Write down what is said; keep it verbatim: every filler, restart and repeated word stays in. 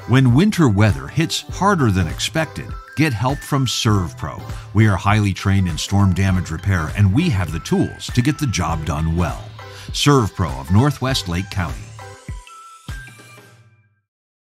When winter weather hits harder than expected, get help from SERVPRO. We are highly trained in storm damage repair, and we have the tools to get the job done well. SERVPRO of Northwest Lake County.